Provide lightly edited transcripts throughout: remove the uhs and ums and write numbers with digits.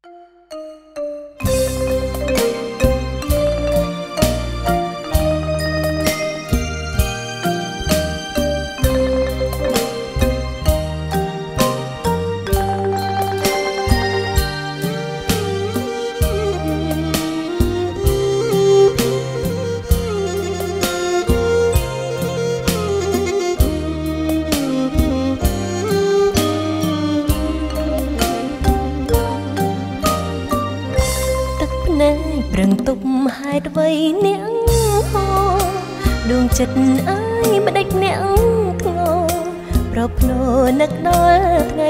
ប្រឹងទប់ហេតុអ្វីអ្នកហោដួងចិត្តអើយមិនដេចអ្នកធ្ងោប្រភ្នូនឹកដល់ថ្ងៃ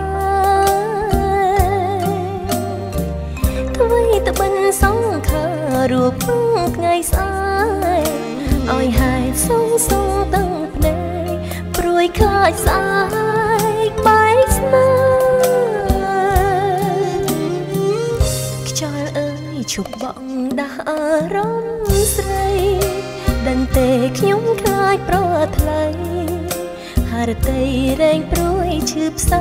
បាយអ្វីទៅបិណ្ឌសង្ខាររូបថ្ងៃស្អែកឲ្យហេតុសងសងទាំងភ្នែកព្រួយខ្លាចស្អែកបែកស្នេហ៍ឈប់បងដាស់អារម្មណ៍ស្រីដឹងទេខ្ញុំខ្លាចប្រថ្លៃហារតីរែងព្រួយឈឺផ្សា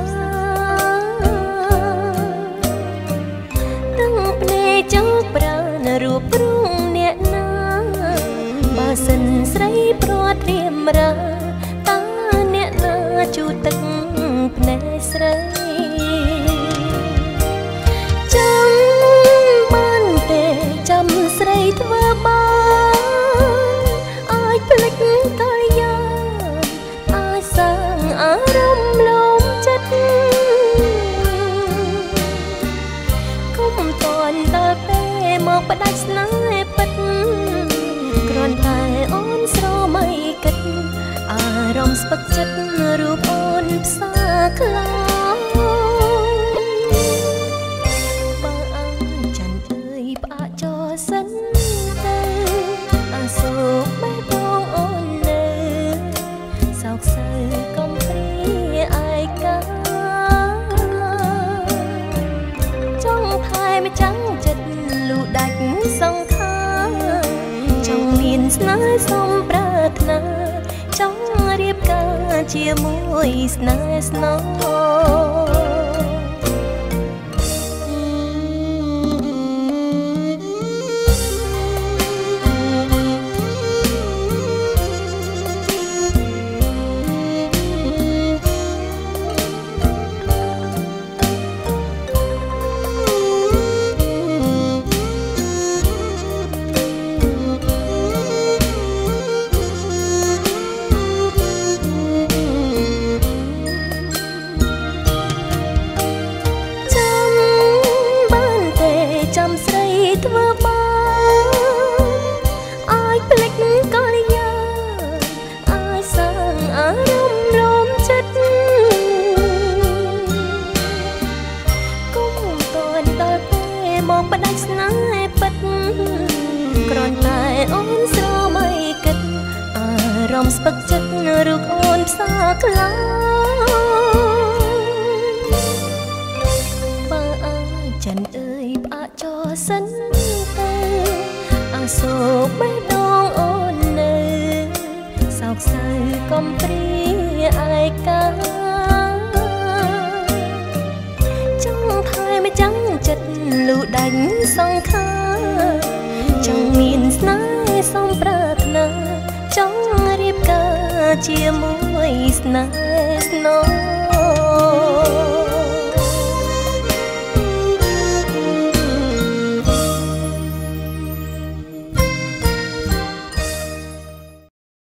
ទាំងភ្នែកចោកប្រាណរូបរូងអ្នកណាបើសិនស្រីព្រាត់រៀមរាតើអ្នកណាជូតទឹកភ្នែកស្រីចាំស្រីធ្វើបានអាចភ្លេចកាលយ៉ាអាចសាងអារម្មណ៍លំចិត្តគុំតន់ដល់ពេលមកផ្ដាច់ស្នេហ៍ពិតគ្រាន់តែអូនស្រមៃគិតអារម្មណ៍ស្ពឹកចិត្តរូបអូនផ្សាខ្លាសិនទៅអាសូរបែបបងអូននៅសោកសៅកំព្រាឯកាចង់ថែមចាំងចិត្តលូដាច់សង្ខារចង់មានស្នេហ៍សំប្រាថ្នាចង់រៀបការជាមួយស្នេហ៍ស្នងធ្វើបានអាចភ្លេចកាលយ៉ាអាចសាងអារម្មណ៍លំចិត្តគុំតន់ដល់ពេលមកផ្ដាច់ស្នេហ៍ពិតគ្រាន់តែអូនស្រមៃគិតអារម្មណ៍ស្ពឹកចិត្តរូបអូនផ្សាខ្លាំងបើអាចចិនអើយផ្អាកចោសិនអាសូរបេះដូងអូននៅសោកសៅកំព្រាឯកាចង់ថែមចាំងចិត្តលូដាច់សង្ខារចង់មានស្នេហ៍សំប្រាថ្នាចង់រៀបការជាមួយស្នេហ៍ស្នង